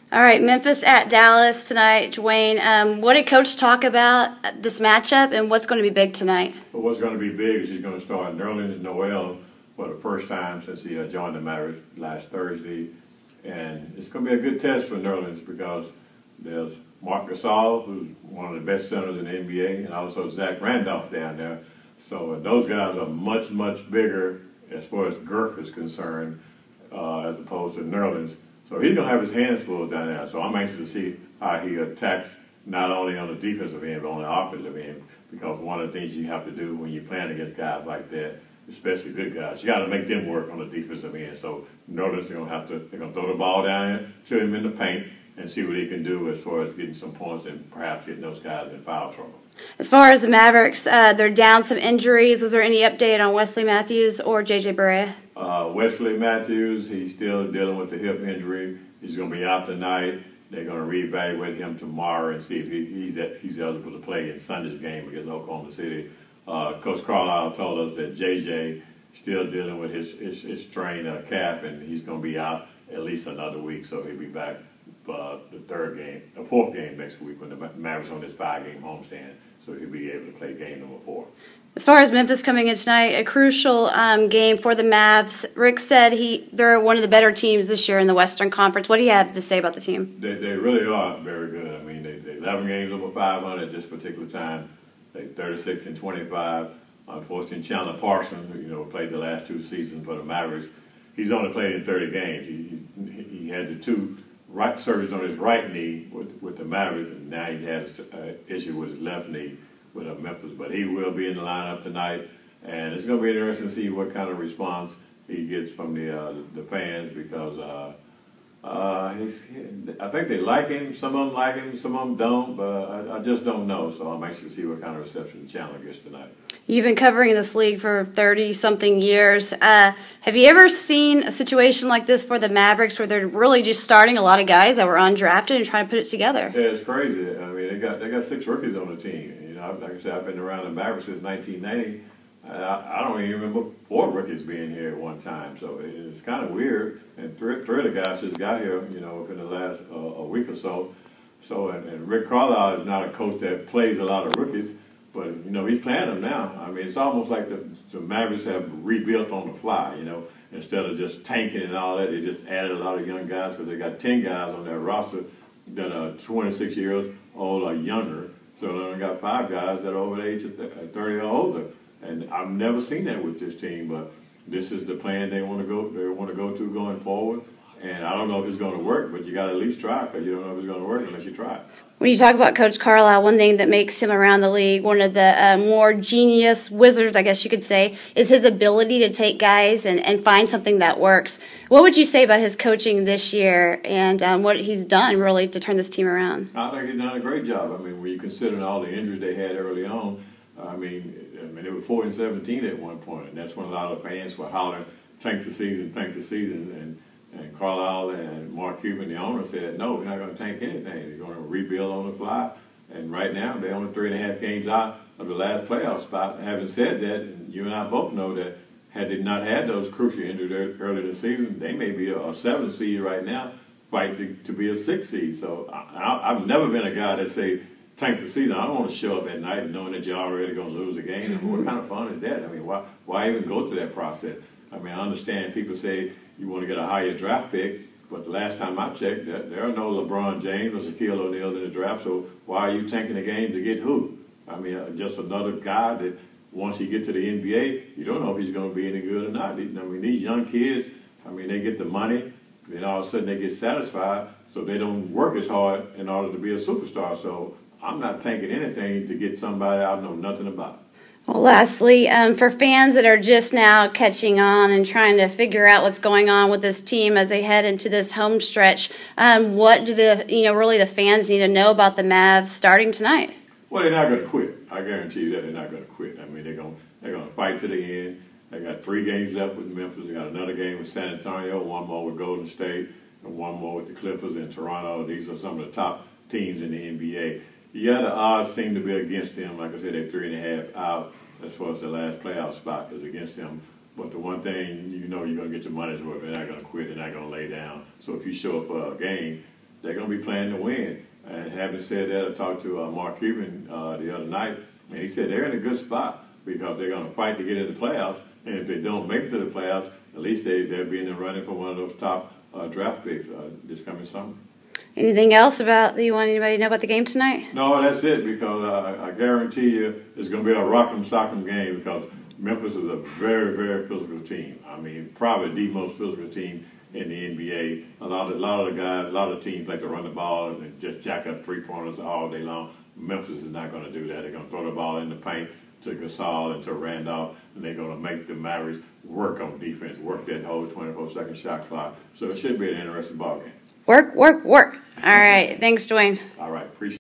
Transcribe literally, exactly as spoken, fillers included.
All right, Memphis at Dallas tonight. Dwayne, um, what did Coach talk about this matchup, and what's going to be big tonight? Well, what's going to be big is he's going to start Nerlens Noel for the first time since he uh, joined the Mavericks last Thursday. And it's going to be a good test for Nerlens because there's Marc Gasol, who's one of the best centers in the N B A, and also Zach Randolph down there. So uh, those guys are much, much bigger as far as girth is concerned uh, as opposed to Nerlens. So he's going to have his hands full down there. So I'm anxious to see how he attacks not only on the defensive end, but on the offensive end. Because one of the things you have to do when you're playing against guys like that, especially good guys, you got to make them work on the defensive end. So Nerlens is going to have to, they're going to throw the ball down to him in the paint and see what he can do as far as getting some points and perhaps getting those guys in foul trouble. As far as the Mavericks, uh, they're down some injuries. Was there any update on Wesley Matthews or J J Barea? Uh, Wesley Matthews, he's still dealing with the hip injury. He's going to be out tonight. They're going to reevaluate him tomorrow and see if he, he's at, he's eligible to play in Sunday's game against Oklahoma City. Uh, Coach Carlisle told us that J J still dealing with his his, his strained uh, calf, and he's going to be out at least another week. So he'll be back uh, the third game, the fourth game next week when the Mavericks on this five-game homestand. So he'll be able to play game number four. As far as Memphis coming in tonight, a crucial um, game for the Mavs. Rick said he they're one of the better teams this year in the Western Conference. What do you have to say about the team? They, they really are very good. I mean, they, they eleven games over five hundred at this particular time. They thirty-six and twenty-five. Unfortunately, Chandler Parsons, you know, played the last two seasons for the Mavericks. He's only played in thirty games. He, he, he had the two right surgeries on his right knee with, with the Mavericks, and now he has an uh, issue with his left knee with uh, Memphis. But he will be in the lineup tonight, and it's going to be interesting to see what kind of response he gets from the uh, the fans because uh, uh, he's, I think they like him. Some of them like him, some of them don't, but I, I just don't know. So I'm anxious to see what kind of reception Chandler gets tonight. You've been covering this league for thirty-something years. Uh, have you ever seen a situation like this for the Mavericks where they're really just starting a lot of guys that were undrafted and trying to put it together? Yeah, it's crazy. I mean, they got they got six rookies on the team. You know, like I said, I've been around the Mavericks since nineteen ninety. I, I don't even remember four rookies being here at one time. So it, it's kind of weird. And three, three of the guys just got here, you know, in the last uh, a week or so. So, and, and Rick Carlisle is not a coach that plays a lot of rookies. But, you know, he's playing them now. I mean, it's almost like the, the Mavericks have rebuilt on the fly, you know. Instead of just tanking and all that, they just added a lot of young guys because they got ten guys on their roster that are twenty-six years old or younger. So they only got five guys that are over the age of thirty or older. And I've never seen that with this team, but this is the plan they want to go they want to go to going forward. And I don't know if it's going to work, but you got to at least try because you don't know if it's going to work unless you try. When you talk about Coach Carlisle, one thing that makes him around the league, one of the uh, more genius wizards, I guess you could say, is his ability to take guys and, and find something that works. What would you say about his coaching this year and um, what he's done really to turn this team around? I think he's done a great job. I mean, when you consider all the injuries they had early on, I mean, I mean they were four and seventeen at one point, and that's when a lot of fans were hollering, "Tank the season, tank the season," and. And Carlisle and Mark Cuban, the owner, said, no, we're not going to tank anything. They're going to rebuild on the fly. And right now, they're only three and a half games out of the last playoff spot. Having said that, and you and I both know that had they not had those crucial injuries early in the season, they may be a, a seven seed right now, fighting to, to be a six seed. So I, I, I've never been a guy that say, tank the season. I don't want to show up at night knowing that you're already going to lose a game. I mean, what kind of fun is that? I mean, why, why even go through that process? I mean, I understand people say you want to get a higher draft pick, but the last time I checked, there are no LeBron James or Shaquille O'Neal in the draft, so why are you tanking the game to get who? I mean, uh, just another guy that once you get to the N B A, you don't know if he's going to be any good or not. These, I mean, these young kids, I mean, they get the money, then all of a sudden they get satisfied, so they don't work as hard in order to be a superstar. So I'm not tanking anything to get somebody I know nothing about. Well, lastly, um, for fans that are just now catching on and trying to figure out what's going on with this team as they head into this home stretch, um, what do the you know really the fans need to know about the Mavs starting tonight? Well, they're not going to quit. I guarantee you that they're not going to quit. I mean, they're going they're going to fight to the end. They got three games left with Memphis. They got another game with San Antonio, one more with Golden State, and one more with the Clippers and Toronto. These are some of the top teams in the N B A. Yeah, the odds seem to be against them. Like I said, they're three and a half out as far as the last playoff spot is against them. But the one thing, you know you're going to get your money's worth. They're not going to quit. They're not going to lay down. So if you show up for a game, they're going to be playing to win. And having said that, I talked to uh, Mark Cuban uh, the other night, and he said they're in a good spot because they're going to fight to get in the playoffs. And if they don't make it to the playoffs, at least they, they'll be in the running for one of those top uh, draft picks uh, this coming summer. Anything else about that you want anybody to know about the game tonight? No, that's it, because uh, I guarantee you it's going to be a rock'em sock'em game because Memphis is a very, very physical team. I mean, probably the most physical team in the N B A. A lot of, a lot of the guys, a lot of teams like to run the ball and just jack up three-pointers all day long. Memphis is not going to do that. They're going to throw the ball in the paint to Gasol and to Randolph, and they're going to make the Mavericks work on defense, work that whole twenty-four second shot clock. So it should be an interesting ball game. Work, work, work. All right. Thanks, Dwayne. All right. Appreciate it.